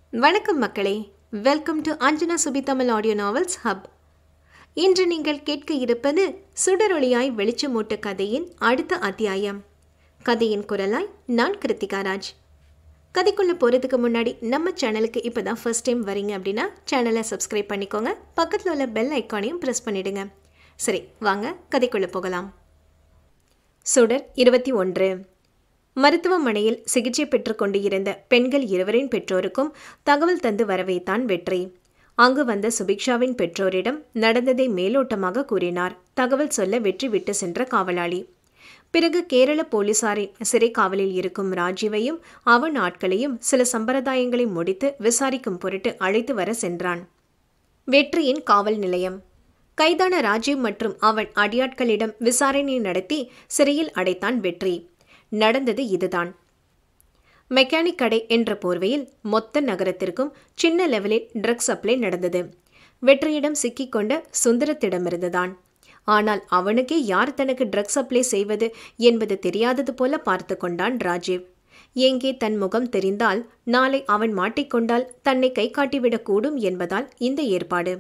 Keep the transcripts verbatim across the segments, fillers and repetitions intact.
வணக்கம் மக்களே, welcome to Anjana Subi Tamil audio novels hub. இன்று நீங்கள் கேட்க இருப்பது சுடரொளியாய் வெளிச்சமூட்டு கதையின் அடுத்த அத்தியாயம். கதையின் குரலாய் நான் கிருத்திகா ராஜ். கதைக்குள்ளே போகிறதுக்கு முன்னாடி நம்ம சேனலுக்கு இப்போ தான் ஃபர்ஸ்ட் டைம் வரீங்க அப்படின்னா சேனலை சப்ஸ்கிரைப் பண்ணிக்கோங்க. பக்கத்தில் உள்ள பெல் ஐக்கானையும் ப்ரெஸ் பண்ணிவிடுங்க. சரி, வாங்க கதைக்குள்ளே போகலாம். சுடர் இருபத்தி ஒன்று. மருத்துவமனையில் சிகிச்சை பெற்று கொண்டு இருந்த பெண்கள் இருவரின் பெற்றோருக்கும் தகவல் தந்து வரவைத்தான் வெற்றி. அங்கு வந்த சுபிக்ஷாவின் பெற்றோரிடம் நடந்ததை மேலோட்டமாக கூறினார் தகவல் சொல்ல வெற்றி விட்டு சென்ற காவலாளி. பிறகு கேரள போலீசாரின் சிறை காவலில் இருக்கும் ராஜீவையும் அவன் ஆட்களையும் சில சம்பிரதாயங்களை முடித்து விசாரிக்கும் பொருட்டு அழைத்து வர சென்றான். வெற்றியின் காவல் நிலையம். கைதான ராஜீவ் மற்றும் அவன் அடியாட்களிடம் விசாரணை நடத்தி சிறையில் அடைத்தான் வெற்றி. நடந்தது இதுதான். மெக்கானிக் கடை என்ற போர்வையில் மொத்த நகரத்திற்கும் சின்ன லெவலில் ட்ரக் சப்ளை நடந்தது. வெற்றியிடம் சிக்கிக்கொண்ட சுந்தரத்திடமிருந்துதான். ஆனால் அவனுக்கே யார் தனக்கு ட்ரக் சப்ளை செய்வது என்பது தெரியாதது போல பார்த்து கொண்டான் ராஜீவ். எங்கே தன் முகம் தெரிந்தால் நாளை அவன் மாட்டிக்கொண்டால் தன்னை கை காட்டிவிடக்கூடும் என்பதால் இந்த ஏற்பாடு.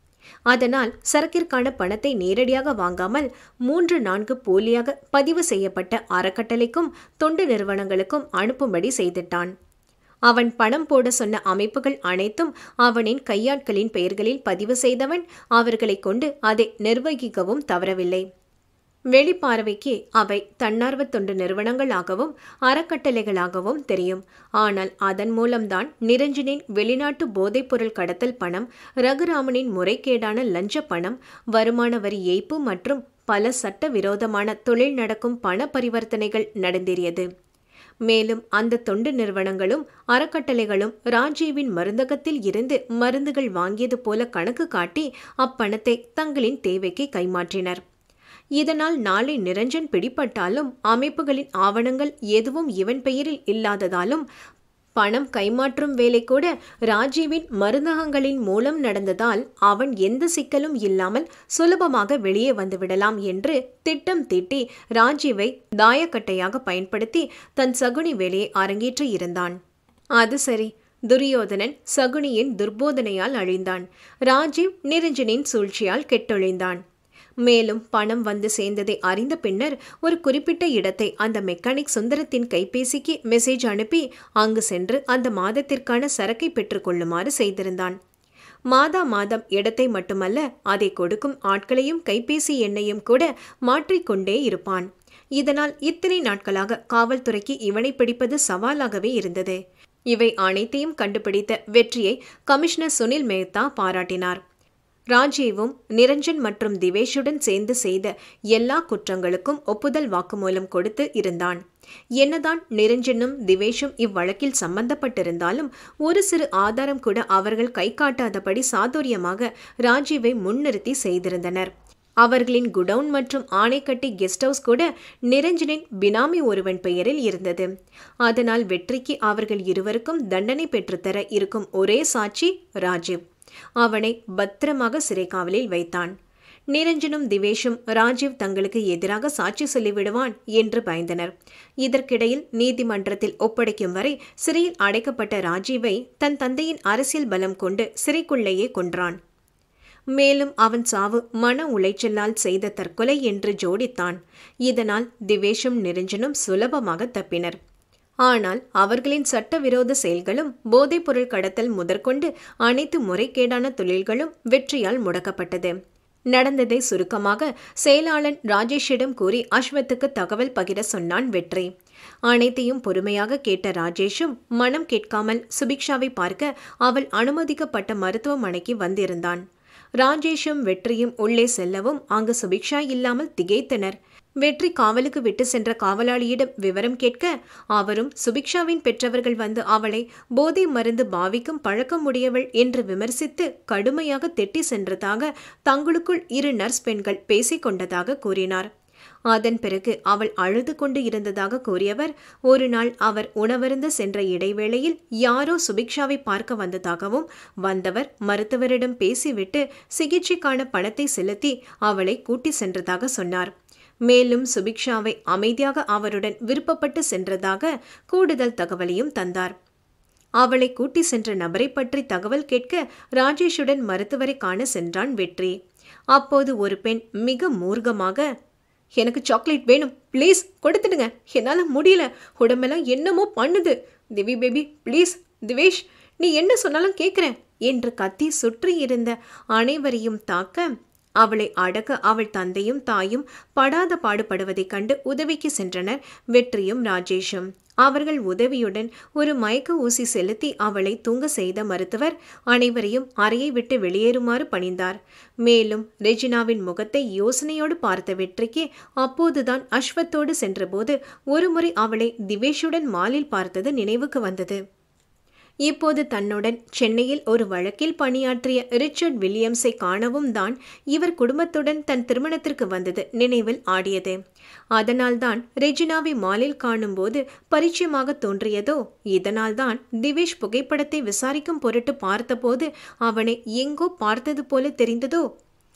அதனால் சரக்கிற்கான பணத்தை நேரடியாக வாங்காமல் மூன்று நான்கு போலியாக பதிவு செய்யப்பட்ட அறக்கட்டளைக்கும் தொண்டு நிறுவனங்களுக்கும் அனுப்பும்படி செய்திட்டான். அவன் பணம் போட சொன்ன அமைப்புகள் அனைத்தும் அவனின் கையாட்களின் பெயர்களில் பதிவு செய்தவன் அவர்களை கொண்டு அதை நிர்வகிக்கவும் தவறவில்லை. வெளிப்பார்வைக்கு அவை தன்னார்வ தொண்டு நிறுவனங்களாகவும் அறக்கட்டளைகளாகவும் தெரியும். ஆனால் அதன் மூலம்தான் நிரஞ்சனின் வெளிநாட்டு போதைப்பொருள் கடத்தல் பணம், ரகுராமனின் முறைகேடான லஞ்ச பணம், வருமான வரி ஏய்ப்பு மற்றும் பல சட்ட விரோதமான தொழில் நடக்கும் பண பரிவர்த்தனைகள் நடந்தேறியது. மேலும் அந்த தொண்டு நிறுவனங்களும் அறக்கட்டளைகளும் ராஜீவின் மருந்தகத்தில் இருந்து மருந்துகள் வாங்கியது போல கணக்கு காட்டி அப்பணத்தை தங்களின் தேவைக்கு கைமாற்றினர். இதனால் நாளை நிரஞ்சன் பிடிபட்டாலும் அமைப்புகளின் ஆவணங்கள் எதுவும் இவன் பெயரில் இல்லாததாலும் பணம் கைமாற்றும் வேலை கூட ராஜீவின் மருந்தகங்களின் மூலம் நடந்ததால் அவன் எந்த சிக்கலும் இல்லாமல் சுலபமாக வெளியே வந்துவிடலாம் என்று திட்டம் தீட்டி ராஜீவை தாயக்கட்டையாக பயன்படுத்தி தன் சகுனி வேலையை அரங்கேற்றி இருந்தான். அது சரி, துரியோதனன் சகுனியின் துர்போதனையால் அழிந்தான். ராஜீவ் நிரஞ்சனின் சூழ்ச்சியால் கெட்டொழிந்தான். மேலும் பணம் வந்து சேர்ந்ததை அறிந்த பின்னர் ஒரு குறிப்பிட்ட இடத்தை அந்த மெக்கானிக் சுந்தரத்தின் கைபேசிக்கு மெசேஜ் அனுப்பி அங்கு சென்று அந்த மாதத்திற்கான சரக்கை பெற்றுக்கொள்ளுமாறு செய்திருந்தான். மாதா மாதம் இடத்தை மட்டுமல்ல, அதை கொடுக்கும் ஆட்களையும் கைபேசி எண்ணையும் கூட மாற்றிக்கொண்டே இருப்பான். இதனால் இத்தனை நாட்களாக காவல்துறைக்கு இவனை பிடிப்பது சவாலாகவே இருந்தது. இவை அனைத்தையும் கண்டுபிடித்த வெற்றியை கமிஷனர் சுனில் மேத்தா பாராட்டினார். ராஜீவும் நிரஞ்சன் மற்றும் திவேஷுடன் சேர்ந்து செய்த எல்லா குற்றங்களுக்கும் ஒப்புதல் வாக்குமூலம் கொடுத்து இருந்தான். என்னதான் நிரஞ்சனும் திவேஷும் இவ்வழக்கில் சம்பந்தப்பட்டிருந்தாலும் ஒரு சிறு ஆதாரம் கூட அவர்கள் கை காட்டாதபடி சாதுரியமாக ராஜீவை முன்னிறுத்தி செய்திருந்தனர். அவர்களின் குடவுன் மற்றும் ஆணைக்கட்டி கெஸ்ட் ஹவுஸ் கூட நிரஞ்சனின் பினாமி ஒருவன் பெயரில் இருந்தது. அதனால் வெற்றிக்கு அவர்கள் இருவருக்கும் தண்டனை பெற்றுத்தர இருக்கும் ஒரே சாட்சி ராஜீவ். அவனை பத்திரமாக சிறை காவலில் வைத்தான். நிரஞ்சனும் திவேஷும் ராஜீவ் தங்களுக்கு எதிராக சாட்சி சொல்லிவிடுவான் என்று பயந்தனர். இதற்கிடையில் நீதிமன்றத்தில் ஒப்படைக்கும் வரை சிறையில் அடைக்கப்பட்ட ராஜீவை தன் தந்தையின் அரசியல் பலம் கொண்டு சிறைக்குள்ளேயே கொன்றான். மேலும் அவன் சாவு மன உளைச்சலால் செய்த தற்கொலை என்று ஜோடித்தான். இதனால் திவேஷும் நிரஞ்சனும் சுலபமாக தப்பினர். ஆனால் அவர்களின் சட்டவிரோத செயல்களும் போதைப்பொருள் கடத்தல் முதற்கொண்டு அனைத்து முறைகேடான தொழில்களும் வெற்றியால் முடக்கப்பட்டது. நடந்ததை சுருக்கமாக செயலாளன் ராஜேஷிடம் கூறி அஸ்வத்துக்கு தகவல் பகிர சொன்னான் வெற்றி. அனைத்தையும் பொறுமையாக கேட்ட ராஜேஷும் மனம் கேட்காமல் சுபிக்ஷாவை பார்க்க அவள் அனுமதிக்கப்பட்ட மருத்துவமனைக்கு வந்திருந்தான். ராஜேஷும் வெற்றியும் உள்ளே செல்லவும் அங்கு சுபிக்ஷா இல்லாமல் திகைத்தனர். வெற்றி காவலுக்கு விட்டு சென்ற காவலாளியிடம் விவரம் கேட்க அவரும் சுபிக்ஷாவின் பெற்றவர்கள் வந்து அவளை போதை மருந்து பாவிக்கும் பழக்கம் உடையவள் என்று விமர்சித்து கடுமையாக திட்டி சென்றதாக தங்களுக்குள் இரு நர்ஸ் பெண்கள் பேசிக்கொண்டதாக கூறினார். அதன் பிறகு அவள் அழுது கொண்டு இருந்ததாக கூறியவர் ஒரு நாள் அவர் உணவருந்த சென்ற இடைவேளையில் யாரோ சுபிக்ஷாவை பார்க்க வந்ததாகவும் வந்தவர் மருத்துவரிடம் பேசிவிட்டு சிகிச்சைக்கான பணத்தை செலுத்தி அவளை கூட்டி சென்றதாக சொன்னார். மேலும் சுபிக்ஷாவை அமைதியாக அவருடன் விருப்பப்பட்டு சென்றதாக கூடுதல் தகவலையும் தந்தார். அவளை கூட்டி சென்ற நபரை பற்றி தகவல் கேட்க ராஜேஷுடன் மருத்துவரை காண சென்றான் வெற்றி. அப்போது ஒரு பெண் மிக மூர்க்கமாக, எனக்கு சாக்லேட் வேணும், ப்ளீஸ் கொடுத்துடுங்க, என்னால் முடியல, உடம்பெல்லாம் என்னமோ பண்ணுது, திவி பேபி ப்ளீஸ், திவேஷ் நீ என்ன சொன்னாலும் கேட்குறேன் என்று கத்தி சுற்றி இருந்த அனைவரையும் தாக்க, அவளை அடக்க அவள் தந்தையும் தாயும் படாத பாடுபடுவதைக் கண்டு உதவிக்கு சென்றனர் வெற்றியும் ராஜேஷும். அவர்கள் உதவியுடன் ஒரு மயக்க ஊசி செலுத்தி அவளை தூங்க செய்த மருத்துவர் அனைவரையும் அறையை விட்டு வெளியேறுமாறு பணிந்தார். மேலும் ரெஜினாவின் முகத்தை யோசனையோடு பார்த்த வெற்றிக்கு அப்போதுதான் அஸ்வத்தோடு சென்றபோது ஒருமுறை அவளை திவேஷுடன் மாலில் பார்த்தது நினைவுக்கு வந்தது. இப்போது தன்னுடன் சென்னையில் ஒரு வழக்கில் பணியாற்றிய ரிச்சர்ட் வில்லியம்ஸை காணவும் தான் இவர் குடும்பத்துடன் தன் திருமணத்திற்கு வந்தது நினைவில் ஆடியது. அதனால்தான் ரெஜினாவை மாலில் காணும்போது பரிச்சயமாக தோன்றியதோ. இதனால்தான் திவேஷ் புகைப்படத்தை விசாரிக்கும் பொருட்டு பார்த்தபோது அவனை எங்கோ பார்த்தது போல தெரிந்ததோ.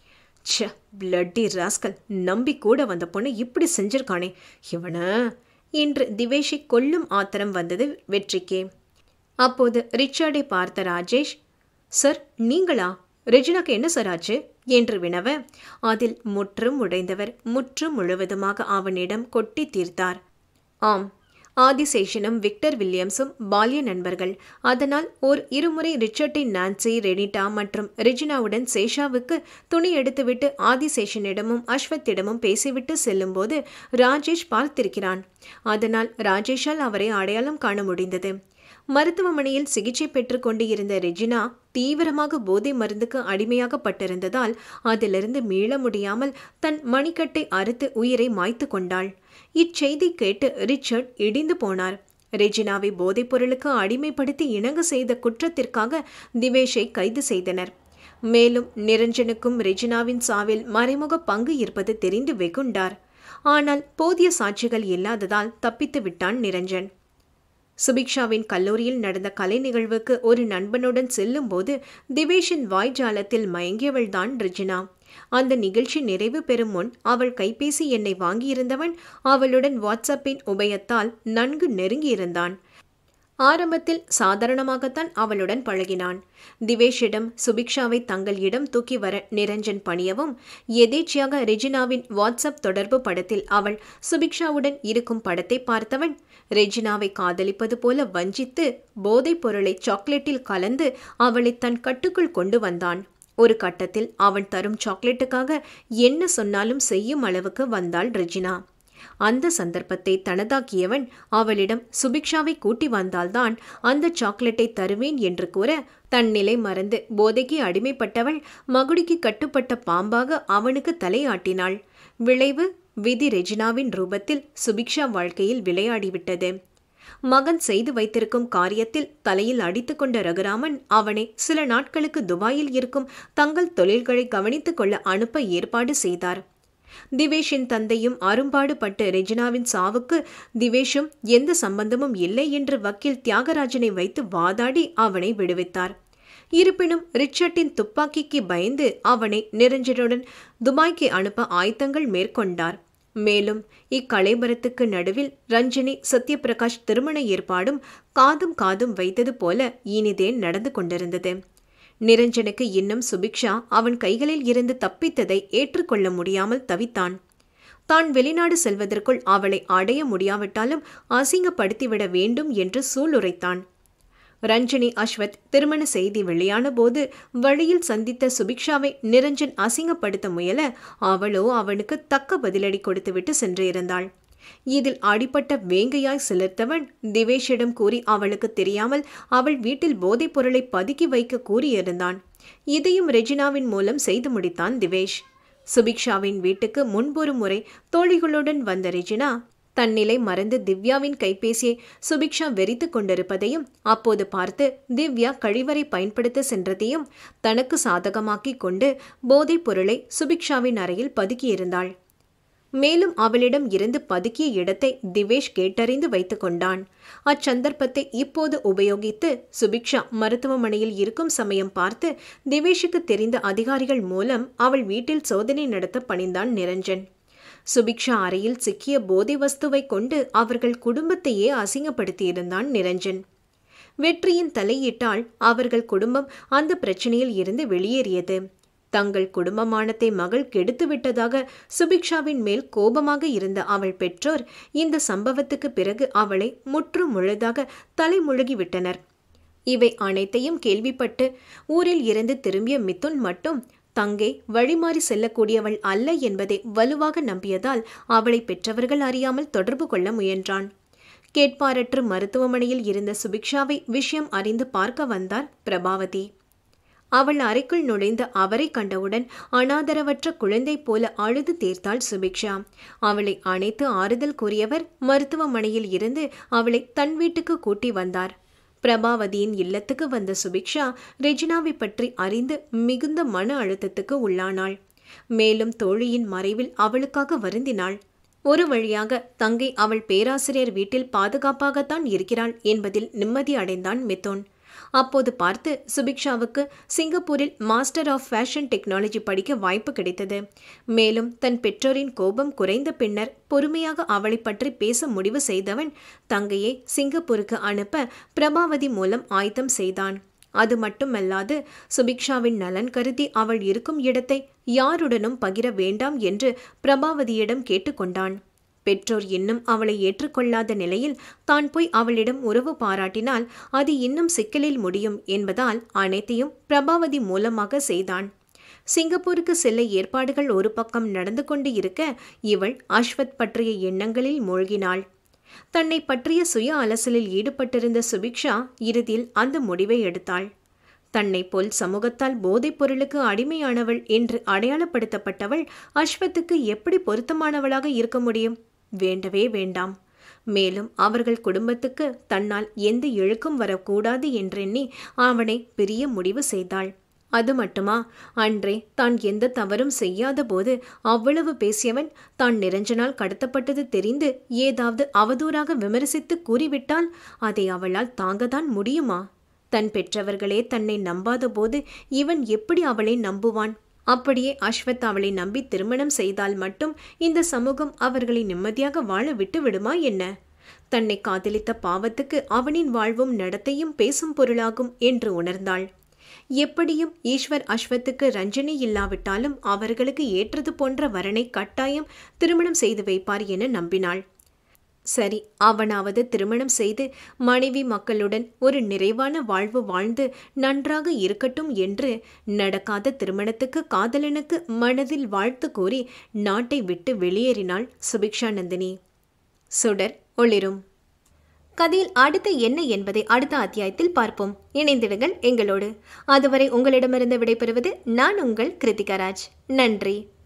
ச்ச, பிளட்டி ராஸ்கல், நம்பி கூட வந்த பொண்ணு இப்படி செஞ்சிருக்கானே இவன என்று திவேஷை கொல்லும் ஆத்திரம் வந்தது வெற்றிக்கே. அப்போது ரிச்சர்டை பார்த்த ராஜேஷ், சார் நீங்களா, ரெஜினாக்கு என்ன சார் ஆச்சு என்று வினவ, அதில் முற்றும் உடைந்தவர் முற்றும் முழுவதுமாக அவனிடம் கொட்டி தீர்த்தார். ஆம், ஆதிசேஷனும் விக்டர் வில்லியம்ஸும் பால்ய நண்பர்கள். அதனால் ஓர் இருமுறை ரிச்சர்டை நான்சி, ரெனிட்டா மற்றும் ரெஜினாவுடன் சேஷாவுக்கு துணி எடுத்துவிட்டு ஆதிசேஷனிடமும் அஸ்வத்திடமும் பேசிவிட்டு செல்லும்போது ராஜேஷ் பார்த்திருக்கிறான். அதனால் ராஜேஷால் அவரை அடையாளம் காண முடிந்தது. மருத்துவமனையில் சிகிச்சை பெற்று கொண்டு இருந்த ரெஜினா தீவிரமாக போதை மருந்துக்கு அடிமையாகப்பட்டிருந்ததால் அதிலிருந்து மீள முடியாமல் தன் மணிக்கட்டை அறுத்து உயிரை மாய்த்து கொண்டாள். இச்செய்தி கேட்டு ரிச்சர்ட் இடிந்து போனார். ரெஜினாவை போதைப் பொருளுக்கு அடிமைப்படுத்தி இணங்க செய்த குற்றத்திற்காக திவேஷை கைது செய்தனர். மேலும் நிரஞ்சனுக்கும் ரெஜினாவின் சாவில் மறைமுக பங்கு இருப்பது தெரிந்து வெகுண்டார். ஆனால் போதிய சாட்சிகள் இல்லாததால் தப்பித்து விட்டான் நிரஞ்சன். சுபிக்ஷாவின் கல்லூரியில் நடந்த கலை நிகழ்வுக்கு ஒரு நண்பனுடன் செல்லும் போது திவேஷின் வாய்ஜாலத்தில் மயங்கியவள்தான் ரெஜினா. அந்த நிகழ்ச்சி நிறைவு பெறும் முன் அவள் கைபேசி எண்ணை வாங்கியிருந்தவன் அவளுடன் வாட்ஸ்அப்பின் உபயத்தால் நன்கு நெருங்கியிருந்தான். ஆரம்பத்தில் சாதாரணமாகத்தான் அவளுடன் பழகினான். திவேஷிடம் சுபிக்ஷாவை தங்கள் இடம் தூக்கி வர நிரஞ்சன் பணியவும், எதேச்சியாக ரெஜினாவின் வாட்ஸ்அப் தொடர்பு படத்தில் அவள் சுபிக்ஷாவுடன் இருக்கும் படத்தை பார்த்தவன் ரெஜினாவை காதலிப்பது போல வஞ்சித்து போதைப் பொருளை சாக்லேட்டில் கலந்து அவளை தன் கட்டுக்குள் கொண்டு வந்தான். ஒரு கட்டத்தில் அவன் தரும் சாக்லேட்டுக்காக என்ன சொன்னாலும் செய்யும் அளவுக்கு வந்தாள் ரெஜினா. அந்த சந்தர்ப்பத்தை தனதாக்கியவன் அவளிடம் சுபிக்ஷாவை கூட்டி வந்தால்தான் அந்த சாக்லேட்டை தருவேன் என்று கூற, தன் நிலை மறந்து போதைக்கு அடிமைப்பட்டவள் மகுடிக்கு கட்டுப்பட்ட பாம்பாக அவனுக்கு தலையாட்டினாள். விளைவு விதி ரெஜினாவின் ரூபத்தில் சுபிக்ஷா வாழ்க்கையில் விளையாடிவிட்டது. மகன் செய்து வைத்திருக்கும் காரியத்தில் தலையில் அடித்துக் கொண்ட ரகுராமன் அவனை சில நாட்களுக்கு துபாயில் இருக்கும் தங்கள் தொழில்களை கவனித்துக் கொள்ள அனுப்ப ஏற்பாடு செய்தார். திவேஷின் தந்தையும் அரும்பாடு பட்டு ரெஜினாவின் சாவுக்கு திவேஷும் எந்த சம்பந்தமும் இல்லை என்று வக்கீல் தியாகராஜனை வைத்து வாதாடி அவனை விடுவித்தார். இருப்பினும் ரிச்சர்ட்டின் துப்பாக்கிக்கு பயந்து அவனை நிரஞ்சனுடன் துபாய்க்கு அனுப்ப ஆயத்தங்கள் மேற்கொண்டார். மேலும் இக்கலைபரத்துக்கு நடுவில் ரஞ்சினி சத்யபிரகாஷ் திருமண ஏற்பாடும் காதும் காதும் வைத்தது போல இனிதே நடந்து கொண்டிருந்தது. நிரஞ்சனுக்கு இன்னும் சுபிக்ஷா அவன் கைகளில் இருந்து தப்பித்ததை ஏற்றுக்கொள்ள முடியாமல் தவித்தான். தான் வெளிநாடு செல்வதற்குள் அவளை அடைய முடியாவிட்டாலும் அசிங்கப்படுத்திவிட வேண்டும் என்று சூளுரைத்தான். ரஞ்சினி அஸ்வத் திருமண செய்தி வெளியான போது வழியில் சந்தித்த சுபிக்ஷாவை நிரஞ்சன் அசிங்கப்படுத்த முயல அவளோ அவனுக்கு தக்க பதிலடி கொடுத்துவிட்டு சென்றிருந்தாள். இதில் அடிப்பட்ட வேங்கையாய் சிலிர்த்தவன் திவேஷிடம் கூறி அவளுக்கு தெரியாமல் அவள் வீட்டில் போதைப் பொருளை பதுக்கி வைக்க கூறியிருந்தான். இதையும் ரெஜினாவின் மூலம் செய்து முடித்தான் திவேஷ். சுபிக்ஷாவின் வீட்டுக்கு முன்பொரு முறை தோழிகளுடன் வந்த ரெஜினா தன்னிலை மறந்து திவ்யாவின் கைபேசியை சுபிக்ஷா வெறித்து கொண்டிருப்பதையும் அப்போது பார்த்து திவ்யா கழிவறை பயன்படுத்த சென்றதையும் தனக்கு சாதகமாக்கி கொண்டு போதைப் பொருளை சுபிக்ஷாவின் அறையில் பதுக்கியிருந்தாள். மேலும் அவளிடம் இருந்து பதுக்கிய இடத்தை திவேஷ் கேட்டறிந்து வைத்து கொண்டான். அச்சந்தர்ப்பத்தை இப்போது உபயோகித்து சுபிக்ஷா மருத்துவமனையில் இருக்கும் சமயம் பார்த்து திவேஷுக்கு தெரிந்த அதிகாரிகள் மூலம் அவள் வீட்டில் சோதனை நடத்த பணிந்தான் நிரஞ்சன். சுபிக்ஷா அறையில் சிக்கிய போதை வஸ்துவை கொண்டு அவர்கள் குடும்பத்தையே அசிங்கப்படுத்தியிருந்தான் நிரஞ்சன். வெற்றியின் தலையிட்டால் அவர்கள் குடும்பம் அந்த பிரச்சனையில் இருந்து வெளியேறியது. தங்கள் குடும்பமானத்தை மகள் கெடுத்து விட்டதாக சுபிக்ஷாவின் மேல் கோபமாக இருந்த அவள் பெற்றோர் இந்த சம்பவத்துக்கு பிறகு அவளை முற்று முழுதாக தலைமுழுகிவிட்டனர். இவை அனைத்தையும் கேள்விப்பட்டு ஊரில் இருந்து திரும்பிய மிதுன் மட்டும் தங்கை வழிமாறி செல்லக்கூடியவள் அல்ல என்பதை வலுவாக நம்பியதால் அவளை பெற்றவர்கள் அறியாமல் தொடர்பு கொள்ள முயன்றான். கேட்பாரற்று மருத்துவமனையில் இருந்த சுபிக்ஷாவை விஷயம் அறிந்து பார்க்க வந்தார் பிரபாவதி. அவள் அறைக்குள் நுழைந்த அவரை கண்டவுடன் அனாதரவற்ற குழந்தை போல அழுது தீர்த்தாள் சுபிக்ஷா. அவளை அணைத்து ஆறுதல் கூறியவர் மருத்துவமனையில் இருந்து அவளை தன் வீட்டுக்கு கூட்டி வந்தார். பிரபாவதியின் இல்லத்துக்கு வந்த சுபிக்ஷா ரெஜினாவை பற்றி அறிந்து மிகுந்த மன அழுத்தத்துக்கு உள்ளானாள். மேலும் தோழியின் மறைவில் அவளுக்காக வருந்தினாள். ஒரு வழியாக தங்கை அவள் பேராசிரியர் வீட்டில் பாதுகாப்பாகத்தான் இருக்கிறாள் என்பதில் நிம்மதி அடைந்தான் மிதுன். அப்போது பார்த்து சுபிக்ஷாவுக்கு சிங்கப்பூரில் மாஸ்டர் ஆஃப் ஃபேஷன் டெக்னாலஜி படிக்க வாய்ப்பு கிடைத்தது. மேலும் தன் பெற்றோரின் கோபம் குறைந்த பின்னர் பொறுமையாக அவளை பற்றி பேச முடிவு செய்தவன் தங்கையை சிங்கப்பூருக்கு அனுப்ப பிரபாவதி மூலம் ஆயத்தம் செய்தான். அது மட்டுமல்லாது சுபிக்ஷாவின் நலன் கருதி அவள் இருக்கும் இடத்தை யாருடனும் பகிர வேண்டாம் என்று பிரபாவதியிடம் கேட்டுக்கொண்டான். பெற்றோர் இன்னும் அவளை ஏற்றுக்கொள்ளாத நிலையில் தான் போய் அவளிடம் உறவு பாராட்டினால் அது இன்னும் சிக்கலில் முடியும் என்பதால் அனைத்தையும் பிரபாவதி மூலமாக செய்தான். சிங்கப்பூருக்கு செல்ல ஏற்பாடுகள் ஒரு பக்கம் நடந்து கொண்டு இருக்க இவள் அஸ்வத் பற்றிய எண்ணங்களில் மூழ்கினாள். தன்னை பற்றிய சுய அலசலில் ஈடுபட்டிருந்த சுபிக்ஷா இறுதியில் அந்த முடிவை எடுத்தாள். தன்னை போல் சமூகத்தால் போதைப் பொருளுக்கு அடிமையானவள் என்று அடையாளப்படுத்தப்பட்டவள் அஸ்வத்துக்கு எப்படி பொருத்தமானவளாக இருக்க முடியும்? வேண்டவே வேண்டாம். மேலும் அவர்கள் குடும்பத்துக்கு தன்னால் எந்த இழுக்கும் வரக்கூடாது என்றெண்ணி அவனை பிரிய முடிவு செய்தாள். அது மட்டுமா, அன்றே தான் எந்த தவறும் செய்யாத போது அவ்வளவு பேசியவன் தான் நிரஞ்சனால் கடத்தப்பட்டது தெரிந்து ஏதாவது அவதூறாக விமர்சித்து கூறிவிட்டால் அதை அவளால் தாங்கத்தான் முடியுமா? தன் பெற்றவர்களே தன்னை நம்பாத போது இவன் எப்படி அவளை நம்புவான்? அப்படியே அஸ்வத் அவளை நம்பி திருமணம் செய்தால் மட்டும் இந்த சமூகம் அவர்களை நிம்மதியாக வாழ விட்டு விடுமா என்ன? தன்னை காதலித்த பாவத்துக்கு அவனின் வாழ்வும் நடத்தையும் பேசும் பொருளாகும் என்று உணர்ந்தாள். எப்படியும் ஈஸ்வர் அஸ்வத்துக்கு ரஞ்சனி இல்லாவிட்டாலும் அவர்களுக்கு ஏற்றது போன்ற வரனை கட்டாயம் திருமணம் செய்து வைப்பார் என நம்பினாள். சரி, அவனாவது திருமணம் செய்து மனைவி மக்களுடன் ஒரு நிறைவான வாழ்வு வாழ்ந்து நன்றாக இருக்கட்டும் என்று நடக்காத திருமணத்துக்கு காதலனுக்கு மனதில் வாழ்த்து கூறி நாட்டை விட்டு வெளியேறினாள் சுபிக்ஷா நந்தினி. சுடர் ஒளிரும். கதையில் அடுத்து என்ன என்பதை அடுத்த அத்தியாயத்தில் பார்ப்போம். இணைந்திடுங்கள் எங்களோடு. அதுவரை உங்களிடமிருந்து விடைபெறுவது நான் உங்கள் கிருத்திகா ராஜ். நன்றி.